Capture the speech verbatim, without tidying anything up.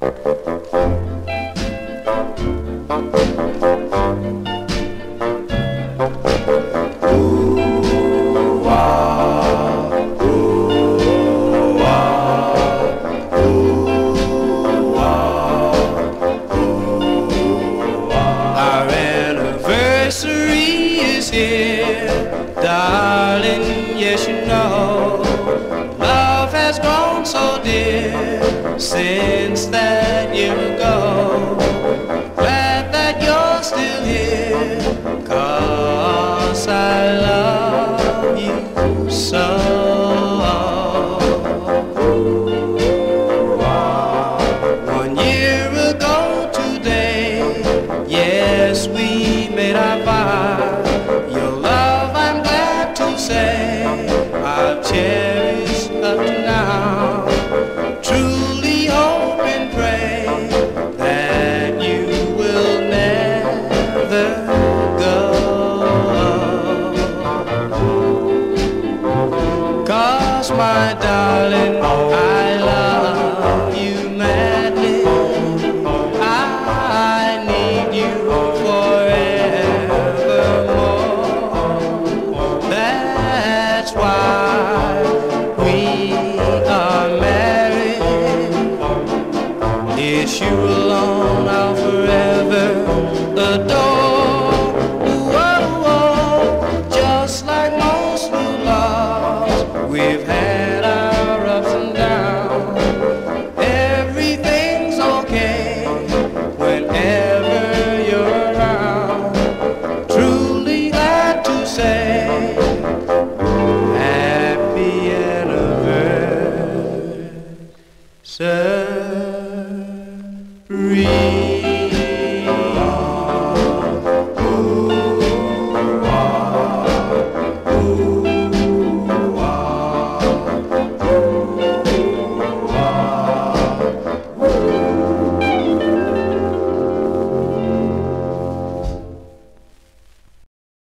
Our anniversary is here, darling, yes you know. Love has grown so dear since that year ago. Glad that you're still here, 'cause I love you so. One year ago today, yes, we made our vow. Your love, I'm glad to say, I've cherished up to now. Truly hope and pray that you will never go. 'Cause my darling, I love you madly. I need you forevermore. That's why we are married. It's you alone I'll forever adore. Whoa, whoa. Just like most new loves, we've had our ups and downs. Everything's okay whenever you're around. Truly glad to say, happy anniversary.